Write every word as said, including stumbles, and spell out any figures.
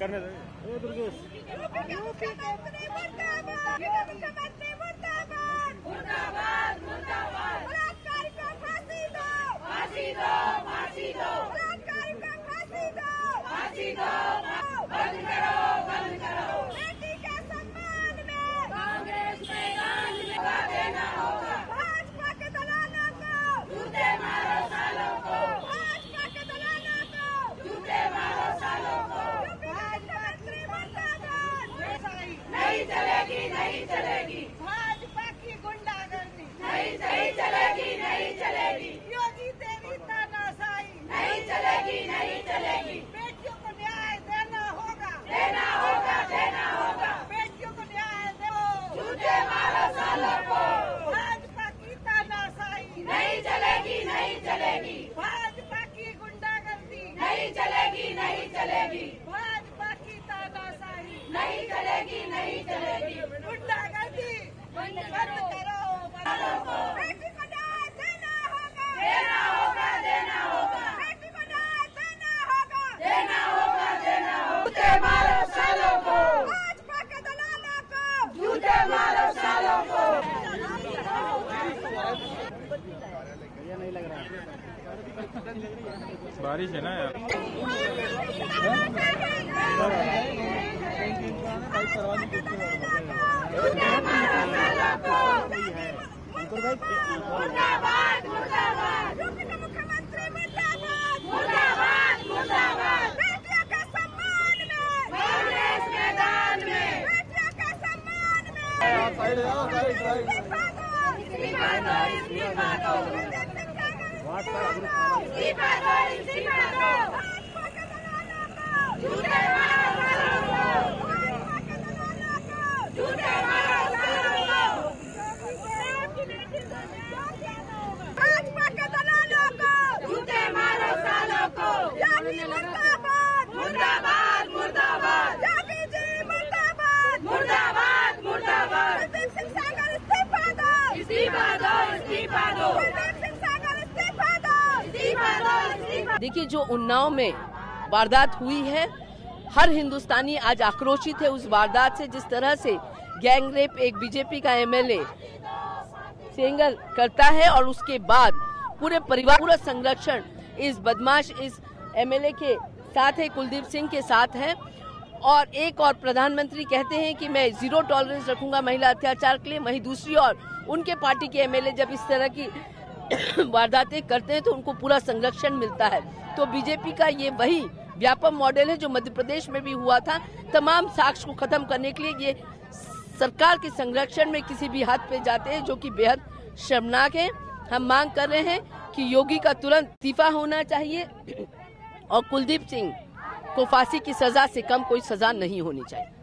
करने दे। नहीं चलेगी नहीं चलेगी भाजपा की गुंडागर्दी नहीं नहीं चलेगी नहीं चलेगी योगी तेरी तानाशाही नहीं चलेगी नहीं चलेगी बेटियों को न्याय देना होगा देना होगा देना होगा बेटियों को न्याय दो झूठे मारो सालों को भाजपा की तानाशाही नहीं चलेगी नहीं चलेगी भाजपा की गुंडागर्दी नहीं चलेगी नहीं चलेगी भाजपा की तानाशाही नहीं चलेगी नहीं चलेगी गुंडागर्दी बंद करो बेटी को न्याय देना होगा देना होगा देना होगा बेटी को न्याय देना होगा देना होगा देना होगा झूठे मारो सालों को भाजपा के दलालों को झूठे मारो सालों को नहीं लग रहा है, बारिश है ना यार। मुर्दाबाद मुर्दाबाद मुख्यमंत्री मुर्दाबाद मुर्दाबाद मुर्दाबाद बेटियों के सम्मान में कांग्रेस मैदान में बेटियों के सम्मान में इस्तीफा दो इस्तीफा दो इस्तीफा दो इस्तीफा दो भाजपा के दलालों को झूठे मारो सालों को भाजपा के दलालों को झूठे मारो सालों को भाजपा के दलालों को झूठे मारो सालों को योगी मुर्दाबाद मुर्दाबाद मुर्दाबाद योगी जी मुर्दाबाद मुर्दाबाद मुर्दाबाद कुलदीप सिंह सागर इस्तीफा दो इस्तीफा दो इस्तीफा दो कुलदीप सिंह सागर इस्तीफा दो इस्तीफा दो इस्तीफा। देखिए, जो उन्नाव में वारदात हुई है, हर हिंदुस्तानी आज आक्रोशित है उस वारदात से। जिस तरह से गैंगरेप एक बीजेपी का एमएलए सेंगर करता है और उसके बाद पूरे परिवार पूरा संरक्षण इस बदमाश इस एमएलए के साथ है, कुलदीप सिंह के साथ है। और एक और प्रधानमंत्री कहते हैं कि मैं जीरो टॉलरेंस रखूंगा महिला अत्याचार के लिए, वहीं दूसरी ओर उनके पार्टी के एमएलए जब इस तरह की वारदातें करते हैं तो उनको पूरा संरक्षण मिलता है। तो बीजेपी का ये वही व्यापक मॉडल है जो मध्य प्रदेश में भी हुआ था। तमाम साक्ष्य को खत्म करने के लिए ये सरकार के संरक्षण में किसी भी हद पे जाते हैं, जो कि बेहद शर्मनाक है। हम मांग कर रहे हैं कि योगी का तुरंत इस्तीफा होना चाहिए और कुलदीप सिंह को फांसी की सजा से कम कोई सजा नहीं होनी चाहिए।